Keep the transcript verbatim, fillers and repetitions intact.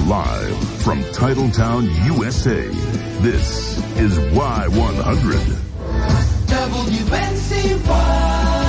Live from Titletown, U S A, this is Y one hundred. W N C Y.